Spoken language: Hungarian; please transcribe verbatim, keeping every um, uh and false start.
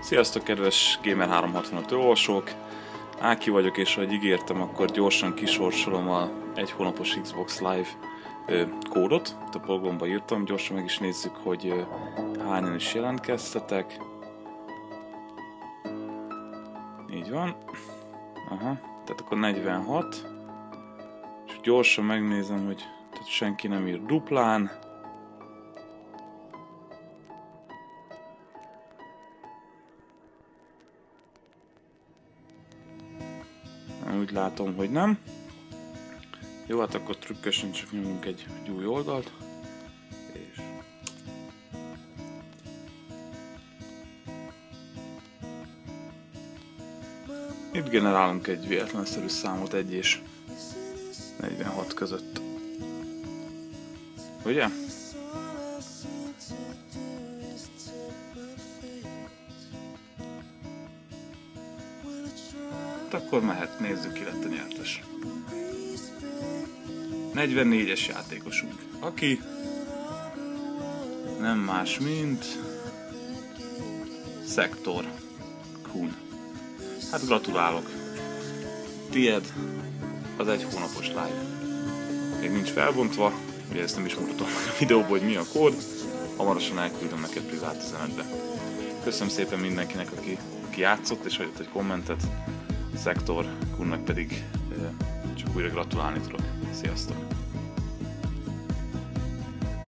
Sziasztok, kedves Gamer háromszázhatvanöt olvasók! Áki vagyok, és ahogy ígértem, akkor gyorsan kisorsolom a egy hónapos Xbox Live ö, kódot. Itt a polgomba írtam, gyorsan meg is nézzük, hogy ö, hányan is jelentkeztetek. Így van. Aha, tehát akkor negyvenhat. És gyorsan megnézem, hogy tehát senki nem ír duplán. Úgy látom, hogy nem. Jó, hát akkor trükkösen csak nyomunk egy, egy új oldalt. És... itt generálunk egy véletlenszerű számot egy és negyvenhat között. Ugye? Akkor mehet, nézzük, ki lett a nyertes. negyvennégyes játékosunk, aki nem más, mint Szektor Kun. Hát gratulálok! Tied az egy hónapos live. Még nincs felbontva, ugye ezt nem is mutatom a videóban, hogy mi a kód. Hamarosan elküldöm neked privát üzenetbe. Köszönöm szépen mindenkinek, aki, aki játszott és hagyott egy kommentet. Szektor Kunnak pedig csak újra gratulálni tudok. Sziasztok!